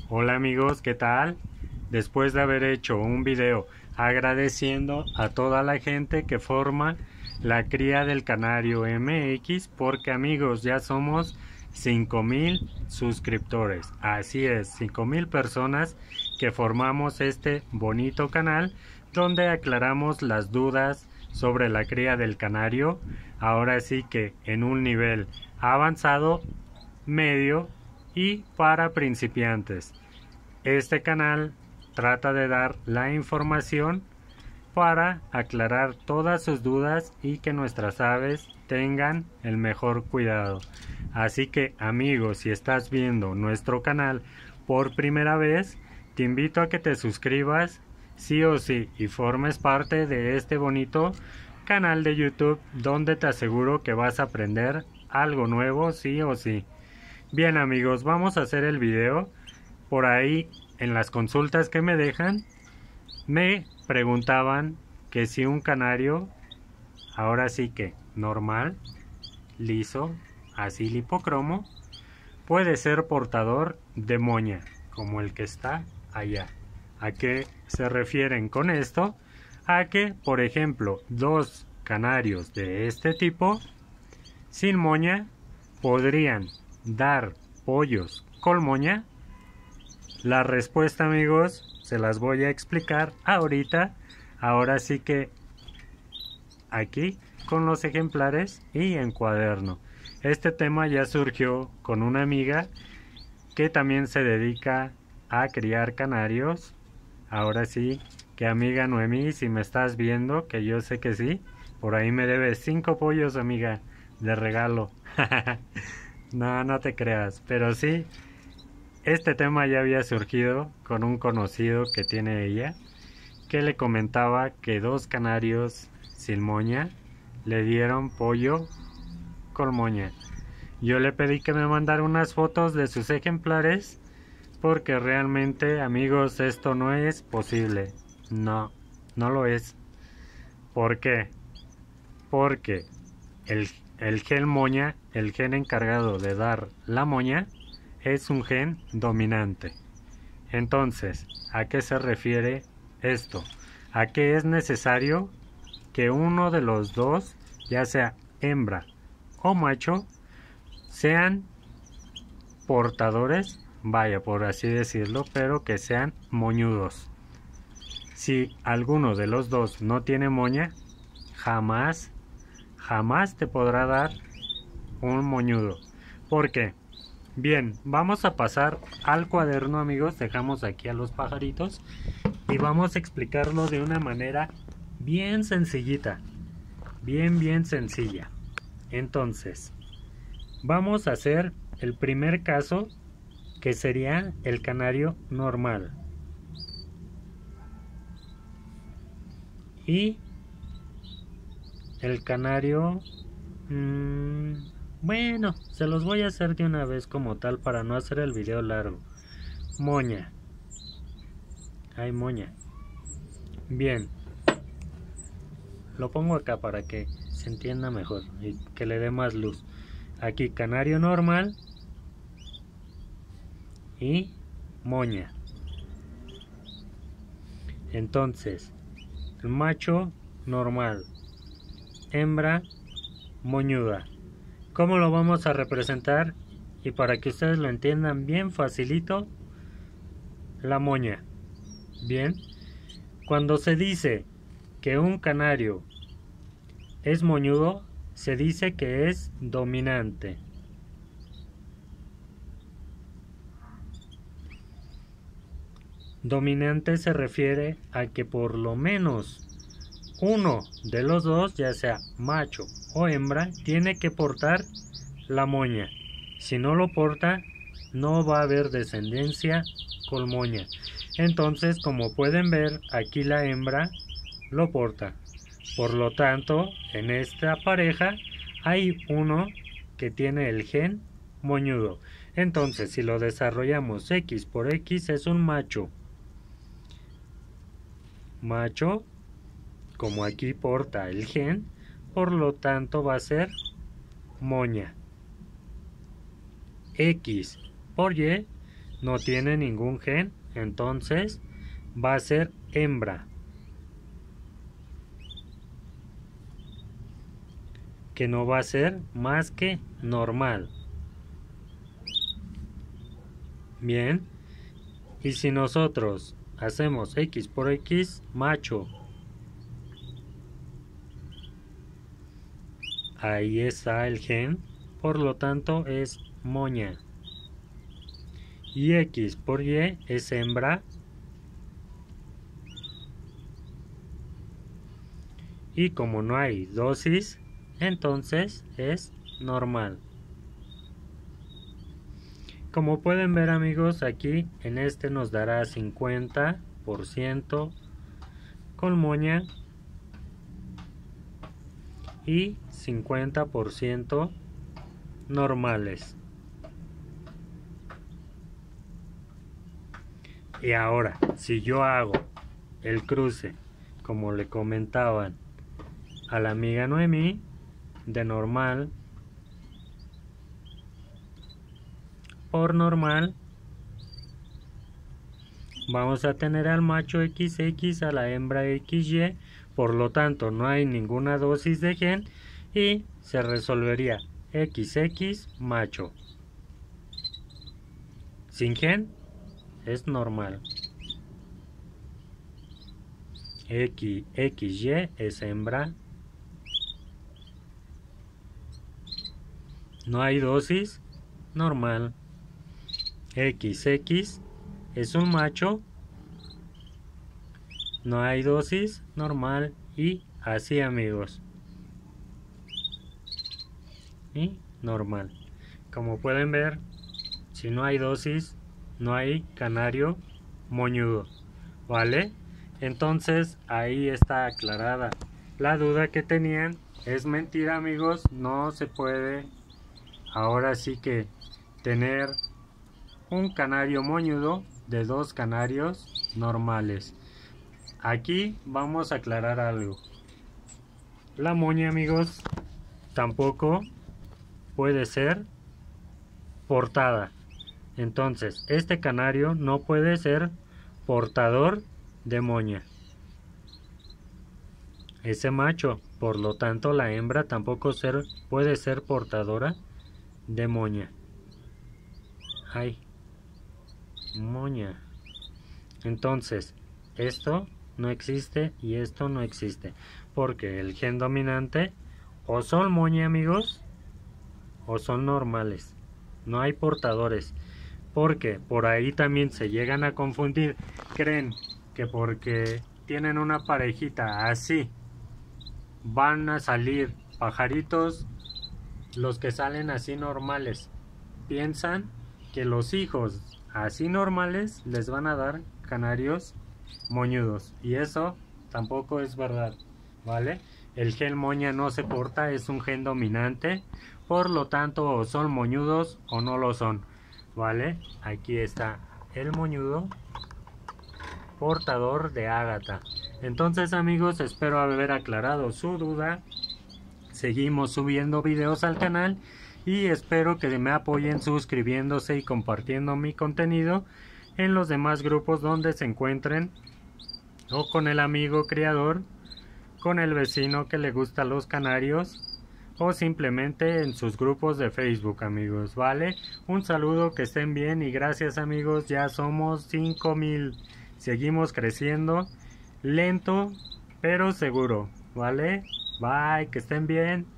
Hola amigos, ¿qué tal? Después de haber hecho un video agradeciendo a toda la gente que forma la cría del Canario MX, porque amigos, ya somos 5,000 suscriptores. Así es, 5,000 personas que formamos este bonito canal donde aclaramos las dudas sobre la cría del canario. Ahora sí que en un nivel avanzado, medio y para principiantes. Este canal trata de dar la información para aclarar todas sus dudas y que nuestras aves tengan el mejor cuidado. Así que amigos, si estás viendo nuestro canal por primera vez, te invito a que te suscribas sí o sí y formes parte de este bonito canal de YouTube donde te aseguro que vas a aprender algo nuevo sí o sí. Bien amigos, vamos a hacer el video. Por ahí en las consultas que me dejan me preguntaban que si un canario, ahora sí que normal, liso, así lipocromo, puede ser portador de moña, como el que está allá. ¿A qué se refieren con esto? A que, por ejemplo, dos canarios de este tipo, sin moña, podrían dar pollos con moña. La respuesta amigos se las voy a explicar ahorita. Ahora sí que aquí con los ejemplares y en cuaderno. Este tema ya surgió con una amiga que también se dedica a criar canarios. Ahora sí que amiga Noemí, si me estás viendo, que yo sé que sí, por ahí me debes 5 pollos amiga de regalo. No, no te creas, pero sí, este tema ya había surgido con un conocido que tiene ella, que le comentaba que dos canarios sin moña le dieron pollo con moña. Yo le pedí que me mandara unas fotos de sus ejemplares porque realmente amigos esto no es posible. No, no lo es. ¿Por qué? Porque el gen moña, el gen encargado de dar la moña, es un gen dominante. Entonces, ¿a qué se refiere esto? A que es necesario que uno de los dos, ya sea hembra o macho, sean portadores, vaya por así decirlo, pero que sean moñudos. Si alguno de los dos no tiene moña, jamás te podrá dar un moñudo. ¿Por qué? Bien, vamos a pasar al cuaderno amigos, dejamos aquí a los pajaritos y vamos a explicarlo de una manera bien sencillita, bien sencilla. Entonces, vamos a hacer el primer caso, que sería el canario normal. Y el canario, bueno, se los voy a hacer de una vez como tal para no hacer el video largo. Moña. Hay moña. Bien. Lo pongo acá para que se entienda mejor y que le dé más luz. Aquí canario normal y moña. Entonces, el macho normal, hembra moñuda. ¿Cómo lo vamos a representar? Y para que ustedes lo entiendan bien facilito, la moña. Bien, cuando se dice que un canario es moñudo, se dice que es dominante. Dominante se refiere a que por lo menos uno de los dos, ya sea macho o hembra, tiene que portar la moña. Si no lo porta, no va a haber descendencia con moña. Entonces, como pueden ver, aquí la hembra lo porta. Por lo tanto, en esta pareja hay uno que tiene el gen moñudo. Entonces, si lo desarrollamos X por X, es un macho. Macho, como aquí porta el gen, por lo tanto va a ser moña. X por Y no tiene ningún gen, entonces va a ser hembra. Que no va a ser más que normal. Bien, y si nosotros hacemos X por X, macho, ahí está el gen, por lo tanto es moña. Y X por Y es hembra. Y como no hay dosis, entonces es normal. Como pueden ver amigos, aquí en este nos dará 50% con moña y 50% normales. Y ahora, si yo hago el cruce, como le comentaban a la amiga Noemí, de normal por normal, vamos a tener al macho XX a la hembra XY, por lo tanto no hay ninguna dosis de gen y se resolvería XX macho. Sin gen es normal. XY es hembra. No hay dosis, normal. XX es un macho. No hay dosis, normal. Y así amigos. Y normal. Como pueden ver, si no hay dosis, no hay canario moñudo. ¿Vale? Entonces ahí está aclarada la duda que tenían. Es mentira amigos, no se puede ahora sí que tener un canario moñudo de dos canarios normales. Aquí vamos a aclarar algo. La moña amigos tampoco puede ser portada. Entonces este canario no puede ser portador de moña. Ese macho, por lo tanto la hembra tampoco puede ser portadora de moña. Ay, moña. Entonces, esto no existe y esto no existe. Porque el gen dominante o son moña amigos o son normales. No hay portadores. Porque por ahí también se llegan a confundir. Creen que porque tienen una parejita así van a salir pajaritos, los que salen así normales. Piensan que los hijos así normales les van a dar canarios moñudos. Y eso tampoco es verdad, ¿vale? El gen moña no se porta, es un gen dominante. Por lo tanto, o son moñudos o no lo son, ¿vale? Aquí está el moñudo portador de ágata. Entonces amigos, espero haber aclarado su duda. Seguimos subiendo videos al canal y espero que me apoyen suscribiéndose y compartiendo mi contenido en los demás grupos donde se encuentren, o con el amigo criador, con el vecino que le gusta los canarios, o simplemente en sus grupos de Facebook amigos, ¿vale? Un saludo, que estén bien y gracias amigos, ya somos 5000. Seguimos creciendo, lento pero seguro, ¿vale? Bye, que estén bien.